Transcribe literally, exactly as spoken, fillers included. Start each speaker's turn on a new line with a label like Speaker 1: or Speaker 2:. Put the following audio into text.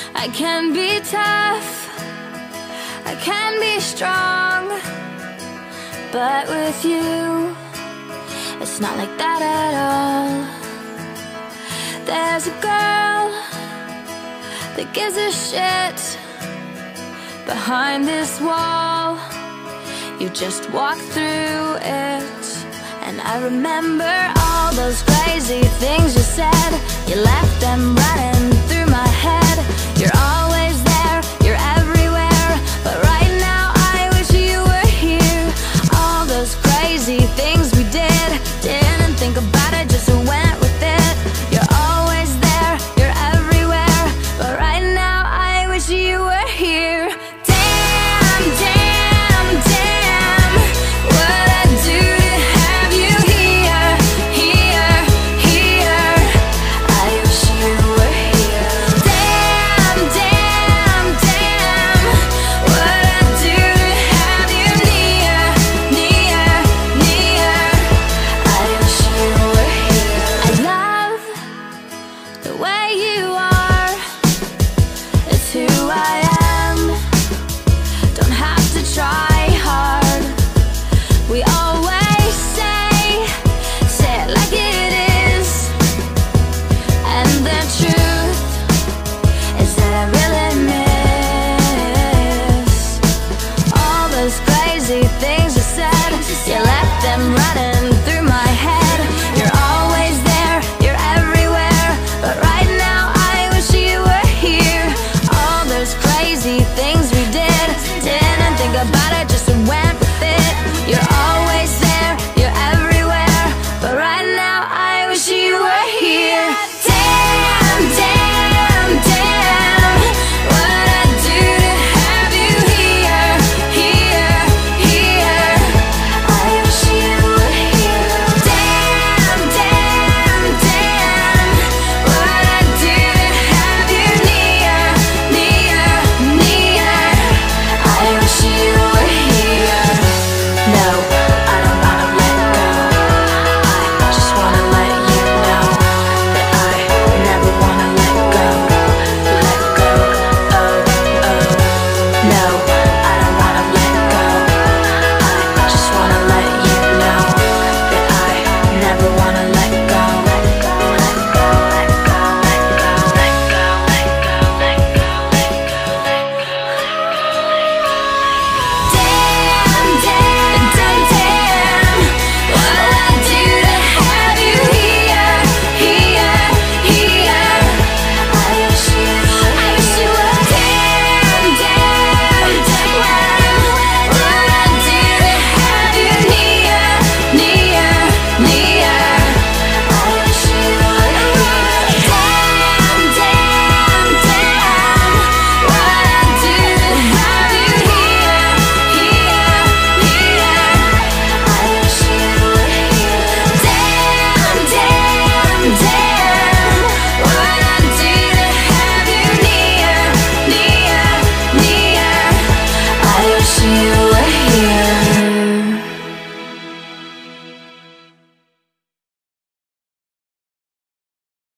Speaker 1: I can be tough, I can be strong, but with you, it's not like that at all. There's a girl that gives a shit behind this wall. You just walk through it, and I remember all those crazy things you said. You left them running